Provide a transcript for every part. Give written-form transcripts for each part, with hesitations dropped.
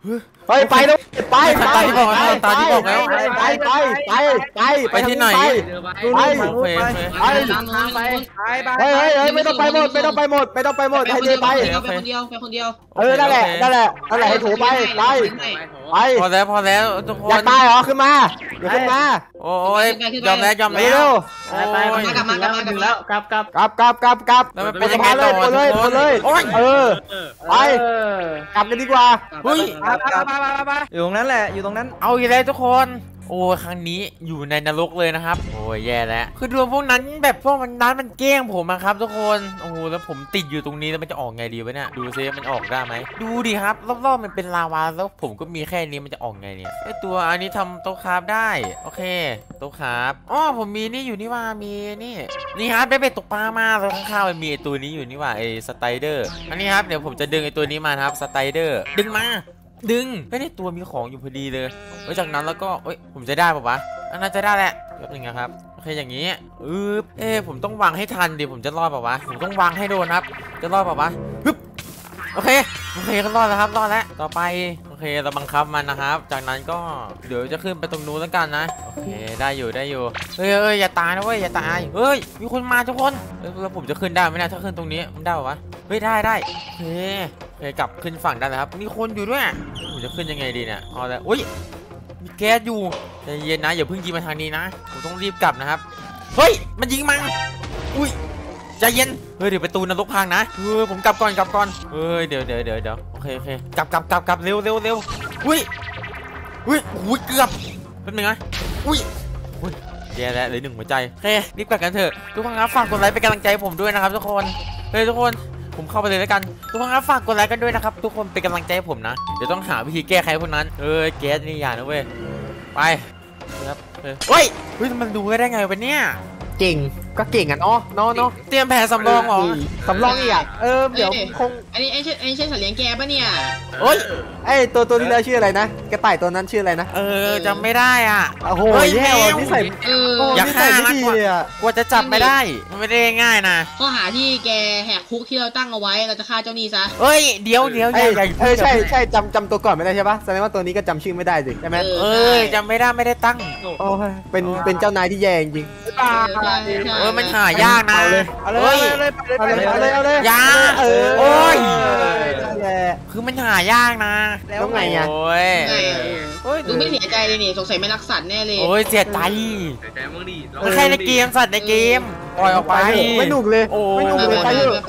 ไปไปแล้วไปตาที่บอกแล้วตาที่บอกแล้วไปที่ไหนไปไปเฮ้ยไม่ต้องไปหมดไม่ต้องไปหมดไม่ต้องไปหมดให้เจไปคนเดียวนั่นแหละให้ถูไปพอแล้วทุกคนอยากตายเหรอขึ้นมาอย่าขึ้นมาโอ้ยยอมแล้วไปกลับมาแล้วกลับแล้วมันเป็นยังไงต่อเลยไปกลับกันดีกว่าเฮ้ยอยู่ตรงนั้นแหละอยู่ตรงนั้นเอาอีกแล้วทุกคนโอ้ครั้งนี้อยู่ในนรกเลยนะครับโอ้ยแย่แล้วคือรวมพวกนั้นแบบพวกมันแกล้งผมครับทุกคนโอ้โหแล้วผมติดอยู่ตรงนี้แล้วมันจะออกไงดีวะเนี่ยดูซิมันออกได้ไหมดูดิครับรอบๆมันเป็นลาวาแล้วผมก็มีแค่นี้มันจะออกไงเนี่ยไอตัวอันนี้ทำโต๊ะคราฟได้โอเคโต๊ะคราฟอ๋อผมมีนี่อยู่นี่ว่ามีนี่ครับได้ไปตกปลามาแล้วข้างๆมันมีไอตัวนี้อยู่นี่ว่าไอสไตเดอร์อันนี้ครับเดี๋ยวผมจะดึงไอตัวนี้มาครับสไตเดอร์ดึงในตัวมีของอยู่พอดีเลยจากนั้นแล้วก็ผมจะได้ป่าวะน่าจะได้แหละแป๊บนึงนะครับโอเคอย่างนี้ผมต้องวางให้ทันดิผมจะรอดป่าวะผมต้องวางให้โดนครับจะรอดป่าวะฮึบโอเคก็รอดแล้วครับรอดแล้วต่อไปโอเคเราบังคับมันนะครับจากนั้นก็เดี๋ยวจะขึ้นไปตรงนู้นแล้วกันนะโอเคได้อยู่เฮ้ยอย่าตายนะเว้ยอย่าตายเฮ้ยมีคนมาทุกคนแล้วผมจะขึ้นได้ไหมเนี่ยถ้าขึ้นตรงนี้มันได้ป่าวะเฮ้ยได้โอเคกลับขึ้นฝั่งได้แล้วครับมีคนอยู่ด้วยผมจะขึ้นยังไงดีเนี่ยเอาละอุ้ยมีแก๊สอยู่ใจเย็นนะอย่าเพิ่งยิงมาทางนี้นะผมต้องรีบกลับนะครับเฮ้ยมันยิงมันอุ้ยใจเย็นเฮ้ยเดี๋ยวประตูนรกพังนะผมกลับก่อนเฮ้ยเดี๋ยวโอเคกลับเร็วอุ้ยเกือบเป็นไงอุ้ยแย่แล้วเหลือ1หัวใจโอเครีบกลับกันเถอะทุกคนครับฝากกดไลค์เป็นกำลังใจผมด้วยนะครับทุกคนทุกคนผมเข้าไปเลยแล้วกันทุกคนครับฝากกดไลค์กันด้วยนะครับทุกคนเป็นกำลังใจให้ผมนะเดี๋ยวต้องหาวิธีแก้ไขพวกนั้นแก๊สนี่อย่านะเว้ยไปครับเฮ้ยมันดูได้ไงวะเนี่ยเก่งก็เก่งอ่ะเนาะเตรียมแผนสำรองเหรอสำรองอีกอ่ะเดี๋ยวคงอันนี้ใช่สัตว์เลี้ยงแกปะเนี่ยตัวที่แล้วชื่ออะไรนะกระต่ายตัวนั้นชื่ออะไรนะจำไม่ได้อ่ะโอ้โหแย่ว่ะนี่ใส่อย่าฆ่านะกว่าจะจับไม่ได้มันไม่ได้ง่ายนะข้อหาที่แกแหกคุกที่เราตั้งเอาไว้เราจะฆ่าเจ้านี่ซะเดี๋ยวใช่จำตัวก่อนไม่ได้ใช่ปะแสดงว่าตัวนี้ก็จำชื่อไม่ได้สิใช่ไหมจำไม่ได้ตั้งโอ้ยเป็นเจ้านายที่แย่จริงมันหายากนะเอาเลยยาโอ้ยคือมันหายากนะแล้วไงอ่ะดูไม่เสียใจเลยนี่สงสัยไม่รักสัตว์แน่เลยเสียใจมันแค่ในเกมสัตว์ในเกมปล่อยออกไปไม่หนุกเลยไป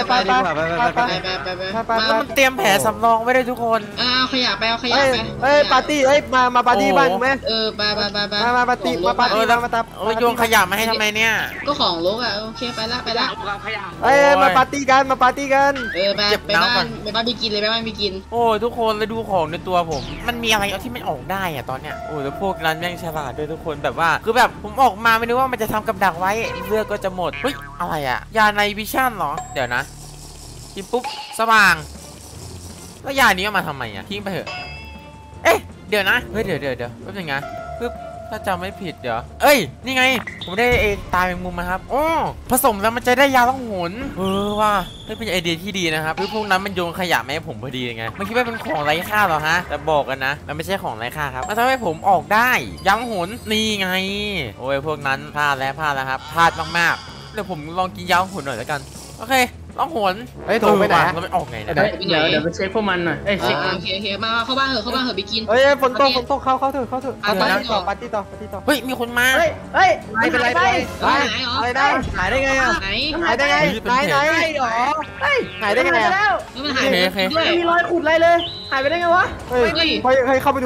แล้วมันเตรียมแผลสำรองไว้ได้ทุกคนเอาขยะไปปาร์ตี้มาปาร์ตี้บ้านไหมไปมาปาร์ตี้มาโยนขยะมาให้ทำไมเนี่ยก็ของลกอ่ะโอเคไปละมาปาร์ตี้กันไปบ้านไปกินเลยไปบ้านไปกินทุกคนเลยดูของในตัวผมมันมีอะไรที่มันออกได้อะตอนเนี้ยแล้วพวกนั้นแม่งฉลาดด้วยทุกคนแบบว่าคือแบบผมออกมาไม่รู้ว่ามันจะทำกับดักไว้เลือดก็จะหมดเฮ้ยอะไรอะยาในวิชั่นเหรอเดี๋ยวนะกินปุ๊บสว่างแล้วยานี้เอามาทำไมอะทิ้งไปเถอะเดี๋ยวนะเดี๋ยวแป๊บนึงนะปึ๊บถ้าจำไม่ผิดเดี๋ยวนี่ไงผมได้ตายเป็นมุมมาครับผสมแล้วมันจะได้ยาล่องหนว่าเป็นไอเดียที่ดีนะครับคือพวกนั้นมันโยนขยะมาให้ผมพอดีไงมันคิดว่าเป็นของไร้ค่าหรอฮะแต่บอกกันนะมันไม่ใช่ของไร้ค่าครับมันทำให้ผมออกได้ยาล่องหนนี่ไงพวกนั้นพลาดแล้วครับพลาดมากๆเดี๋ยวผมลองกินยาล่องหนหน่อยแล้วกันโอเคล่องหนโถไปไหนเราไม่ออกไงนะเดี๋ยวไปเช็คพวกมันหน่อยโอเคมาเข้าบ้านเถอะไปกินฝนตกเข้าเถอะปาร์ตี้ต่อเฮ้ยมีคนมาไม่เป็นไรอะไรได้หายได้ไงอ่ะหายได้ไงไหนหรอหายได้ไงแล้วมันหายด้วยมีรอยขุดอะไรเลยหายไปได้ไงวะเข้าไปดู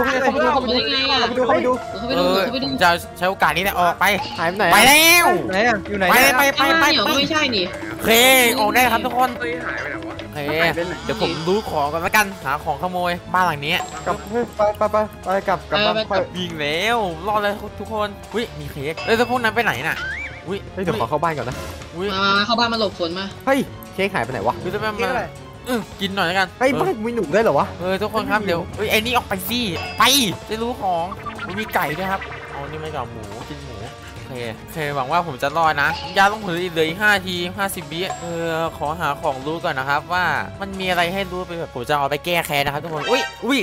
ผมจะใช้โอกาสนี้แหละออกไปหายไปไหนไปแล้วไหนอ่ะอยู่ไหนไปไม่ใช่นี่โอเคออกได้ครับทุกคนโอเคเดี๋ยวผมดูของกันแล้วกันหาของขโมยบ้านหลังนี้กลับไปกลับยิงแล้วรอดเลยทุกคนมีเค้กแล้วพวกนั้นไปไหนน่ะเดี๋ยวขอเข้าบ้านก่อนนะเข้าบ้านมาหลบฝนมาเค้กหายไปไหนวะจะไปมากินหน่อยแล้วกันบ้านมีหนุ่มได้เหรอวะทุกคนครับเดี๋ยวไอ้นี่ออกไปสิไปจะรู้ของมีไก่ด้วยครับเอานี่ไม่กับหมูกินหมูโอเคหวังว่าผมจะรอดนะยาต้องเหลืออีก5 ที50 วิขอหาของรู้ก่อนนะครับว่ามันมีอะไรให้รู้ไปแบบผมจะเอาไปแก้แค้นนะครับทุกคน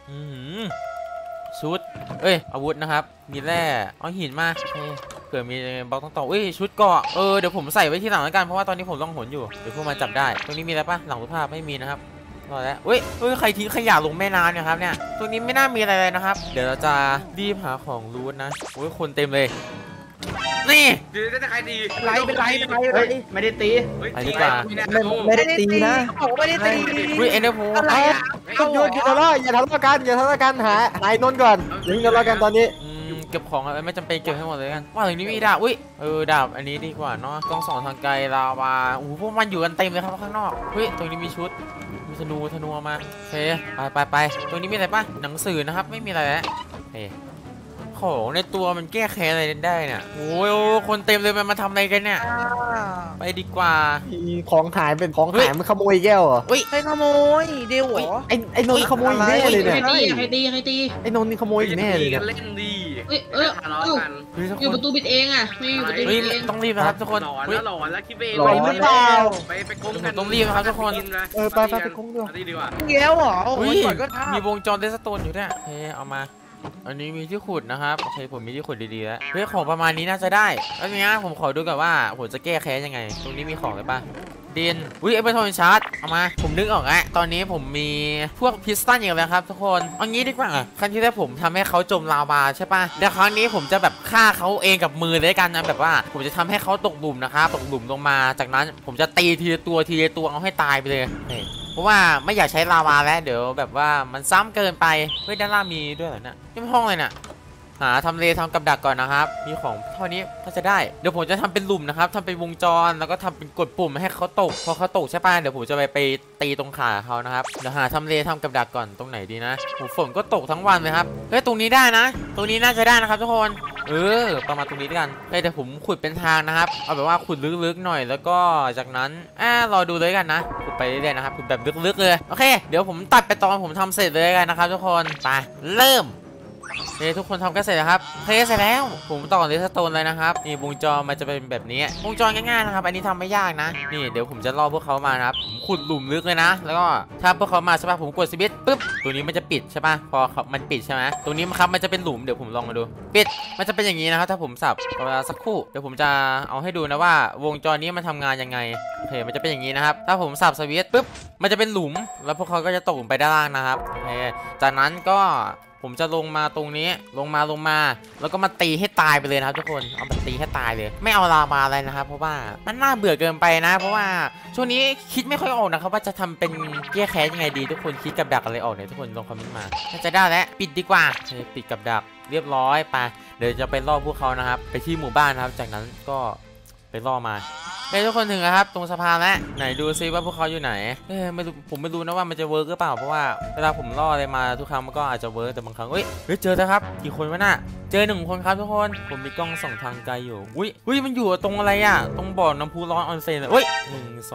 ชุดเอ้ยอาวุธนะครับมีแร่เอาหินมาโอเคเผื่อมีบล็อกต้องต่อชุดเกาะเดี๋ยวผมใส่ไว้ที่หลังแล้วกันเพราะว่าตอนนี้ผมล่องหนอยู่เดี๋ยวพวกมันจับได้ตรงนี้มีอะไรปะหลังรูปภาพไม่มีนะครับรอแล้วใครทิ้งขยะลงแม่น้ำเนี่ยครับเนี่ยตรงนี้ไม่น่ามีอะไรเลยนะครับเดี๋ยวเราจะรีบหาของรูทนะคนเต็มเลยนี่ดีได้ใครดีเป็นไรไม่ได้ตีไปดีกว่าไม่ได้ตีนะไม่ได้ตีเอ็นเดอร์โพอะไรหยุดทะเลาะอย่าทะเลาะกันหานายนนท์ก่อนยิงทะเลาะกันตอนนี้เก็บของอะไรไม่จำเป็นเก็บให้หมดเลยกันว่าตรงนี้มีดาบดาบอันนี้ดีกว่าเนาะกล้องส่องทางไกลลาวาพวกมันอยู่กันเต็มเลยครับข้างนอกตรงนี้มีชุดมีธนูมาโอเคไปตรงนี้มีอะไรปะหนังสือนะครับไม่มีอะไรแล้วของในตัวมันแก้แค้นอะไรได้เนี่ยคนเต็มเลยมันมาทำอะไรกันเนี่ยไปดีกว่าของหายเป็นของหายมันขโมยแก้วเหรอใครขโมยเดียวเหรอไอ้นนท์ขโมยแน่เลยเนี่ยใครตีไอ้นนท์นี่ขโมยแน่เลยเนี่ยเล่นดีอยู่ประตูปิดเองอ่ะไม่อยู่ประตูปิดเองต้องรีบนะครับทุกคนหลอนแล้วคิดหลอนหรือเปล่าไปกงกันต้องรีบนะครับทุกคนไปกงด้วยดีกว่าเงี้ยเหรอมีวงจรเดสโตนอยู่เนี่ยเอามาอันนี้มีที่ขุดนะครับโอเคผมมีที่ขุดดีๆแล้วของประมาณนี้น่าจะได้แล้วนี้ผมขอดูก่อนว่าผมจะแก้แค้นยังไงตรงนี้มีของอะไรป่ะดินเอเบอร์โทนชาร์จเอามาผมนึกออกแล้วตอนนี้ผมมีพวกพิสตันอย่างไรครับทุกคนเอางี้ดีกว่าครั้งที่แล้วผมทำให้เขาจมลาวาใช่ป่ะเดี๋ยวครั้งนี้ผมจะแบบฆ่าเขาเองกับมือเลยกันนะแบบว่าผมจะทำให้เขาตกหลุมนะครับตกหลุมลงมาจากนั้นผมจะตีทีละตัวเอาให้ตายไปเลยเพราะว่าไม่อยากใช้ลาวาแล้วเดี๋ยวแบบว่ามันซ้ำเกินไปด้านล่างมีด้วยเหรอเนี่ยนี่ห้องเลยน่ะหาทำเลทำกับดักก่อนนะครับมีของเท่านี้ก็จะได้เดี๋ยวผมจะทำเป็นหลุมนะครับทำเป็นวงจรแล้วก็ทำเป็นกดปุ่มให้เขาตกพอเขาตกใช่ป่ะเดี๋ยวผมจะไปตีตรงขาเขานะครับเดี๋ยวหาทำเลทำกับดักก่อนตรงไหนดีนะฝนก็ตกทั้งวันเลยครับตรงนี้ได้นะตรงนี้น่าจะได้นะครับทุกคนประมาณตรงนี้ด้วยกันเดี๋ยวผมขุดเป็นทางนะครับเอาแบบว่าขุดลึกๆหน่อยแล้วก็จากนั้นรอดูเลยกันนะขุดไปเรื่อยๆนะครับขุดแบบลึกๆเลยโอเคเดี๋ยวผมตัดไปตอนผมทำเสร็จเลยกันนะครับทุกคนไปเริ่มทุกคนทำกันเสร็จแล้วครับเสร็จแล้วผมต่อเรสโตนเลยนะครับนี่วงจรมันจะเป็นแบบนี้วงจรง่ายๆนะครับอันนี้ทำไม่ยากนะนี่เดี๋ยวผมจะล่อพวกเขามานะครับผมขุดหลุมลึกเลยนะแล้วก็ถ้าพวกเขามาใช่ป่ะผมกดสวิตช์ปุ๊บตัวนี้มันจะปิดใช่ป่ะพอมันปิดใช่ไหมตรงนี้ครับมันจะเป็นหลุมเดี๋ยวผมลองมาดูปิดมันจะเป็นอย่างนี้นะครับถ้าผมสับเวลาสักครู่เดี๋ยวผมจะเอาให้ดูนะว่าวงจรนี้มันทำงานยังไงโอเคมันจะเป็นอย่างนี้นะครับถ้าผมสับสวิตช์ปุ๊บมันจะเป็นหลุมแล้วพวกเขาก็จะตกลงไปด้านล่างนะครับโอเคจากนั้นก็ผมจะลงมาตรงนี้ลงมาแล้วก็มาตีให้ตายไปเลยนะครับทุกคนเอาแบบตีให้ตายเลยไม่เอาลาวาอะไรนะครับเพราะว่ามันน่าเบื่อเกินไปนะเพราะว่าช่วงนี้คิดไม่ค่อยออกนะครับว่าจะทำเป็นแก้แค้นยังไงดีทุกคนคิดกับดักอะไรออกเนี่ยทุกคนลองคอมเมนต์มาน่าจะได้แล้วปิดดีกว่าปิดกับดักเรียบร้อยไปเดี๋ยวจะไปล่อพวกเขานะครับไปที่หมู่บ้านนะครับจากนั้นก็ไปล่อมาทุกคนถึงนะครับตรงสะพานแล้วไหนดูซิว่าพวกเขาอยู่ไหนไม่รู้ผมไม่รู้นะว่ามันจะเวิร์กหรือเปล่าเพราะว่าเวลาผมล่ออะไรมาทุกครั้งมันก็อาจจะเวิร์กแต่บางครั้งเจอแล้วครับกี่คนวะน่ะเจอ1 คนครับทุกคนผมมีกล้องส่องทางไกลอยู่อุ้ยมันอยู่ตรงอะไรอ่ะตรงบ่อน้ำพุร้อนออนเซ็นเลย1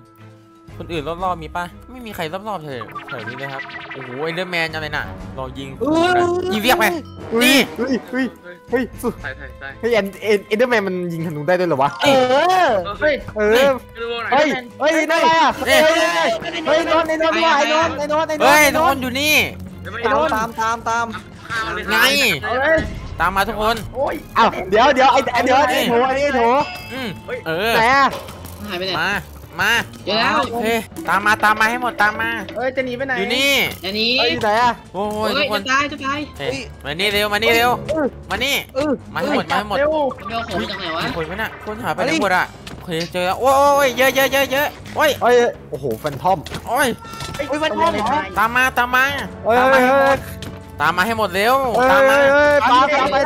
2คนอื่นรอบๆมีป่ะไม่มีใครรอบๆเลยแถวนี้เลยครับโอ้โหเอเดอร์แมนอะไรน่ะรอยิงเรียกไปนี่เฮ้ยเอ็นเดอร์แมนมันยิงธนูได้ด้วยเหรอวะเฮ้ยนั่นแหละเฮ้ยนนท์อยู่นี่ตามไงตามมาทุกคนอ้าวเดี๋ยวไอ้โถไหนหายไปไหนมาเดี๋ยวแล้วโอเคตามมาให้หมดตามมาจะหนีไปไหนอยู่นี่อยู่ไหนโอ้ยทุกคนจะตายมานี่เร็วมาให้หมดเร็วคนจากไหนวะคนไม่น่ะคนหาไปทั้งหมดอ่ะโอเคเจอโอ้ยเยอะโอ้โหแฟนทอมแฟนทอมตามมาให้หมดเร็วตามมาไป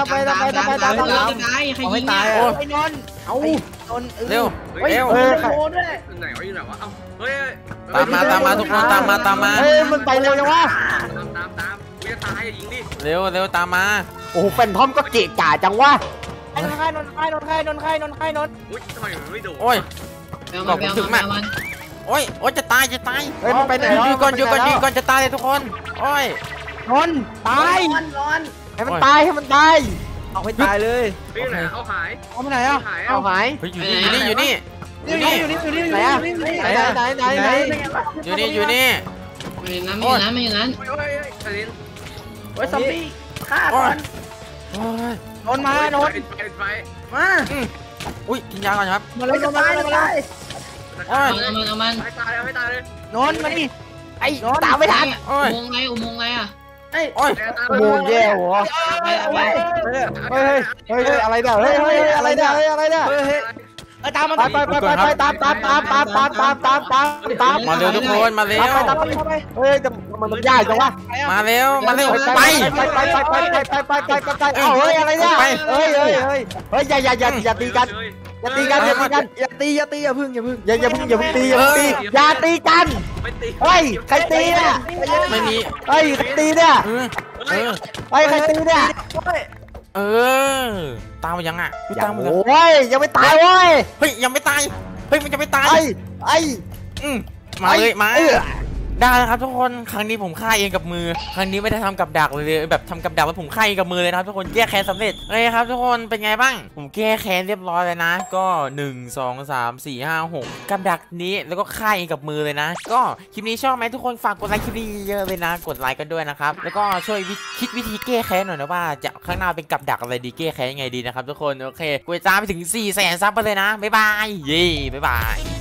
ใครยิงเนี่ยไอ้นนท์เอาเร็วไหนวะอยู่ไหนวะตามมาทุกคนตามมามันไปเร็วจังวะตามจะตายยิงดิเร็วตามมาโอ้โหแฟนทอมก็เกะกะจังวะนนท์ทำไมไม่โดนโอ้ยบอกผมถึงมาโอ้ยจะตายมันไปไหนอยู่ก่อนจะตายเลยทุกคนโอ้ยนนตายให้มันตายเอาให้ตายเลยเอาหายเอาไปไหนอ่ะเอาหายอยู่นี่ไหนอ่ะไหนอยู่นี่อยู่นั้นโอ้ยซอมบี้ฆ่าก่อนโอ้ยนนมานนมาอุ้ยกินยาก่อนครับมาเลยนนมาเลยโอ้ยเอามันนนมาดิไอ้ตามไม่ทันโอ้ยอุโมงค์ไงอุโมงค์ไงอ่ะโอ้ยโมงแย่หัวเฮ้ยอะไรเนี่ยเฮ้ยอะไรเนี่ยอะไรเนี่ยตามมันไปตามมาเร็วทุกคนมาเร็วเฮ้ยจะมันยากจังวะมาเร็วไปไปเอ้าเฮ้ยอะไรเนี่ยเฮ้ยอย่าตีกันอย่าตีอย่าพึ่งอย่าตีกันเฮ้ยใครตีเนี่ยไม่มีเฮ้ยใครตีเนี่ยเออเฮ้ยใครตีเนี่ยเออตามมายังอ่ะโอ้ยยังไม่ตายเว้ยเฮ้ยยังไม่ตายเฮ้ยมันจะไม่ตายไอ้มาเลยมาได้แล้วครับทุกคนครั้งนี้ผมฆ่าเองกับมือครั้งนี้ไม่ได้ทำกับดักเลยแบบทำกับดักแล้วผมฆ่าเองกับมือเลยนะครับทุกคนแก้แค้นสำเร็จเลยครับทุกคนเป็นไงบ้างผมแก้แค้นเรียบร้อยเลยนะก็1 2 3 4 5 6กับดักนี้แล้วก็ฆ่าเองกับมือเลยนะก็คลิปนี้ชอบไหมทุกคนฝากกดไลค์คลิปนี้เยอะเลยนะกดไลค์กันด้วยนะครับแล้วก็ช่วยคิดวิธีแก้แค้นหน่อยนะว่าจะข้างหน้าเป็นกับดักอะไรดีแก้แค้นยังไงดีนะครับทุกคนโอเคกูจะจ้าไปถึง400,000 ซับไปเลยนะบ๊ายบายเย้บ๊ายบาย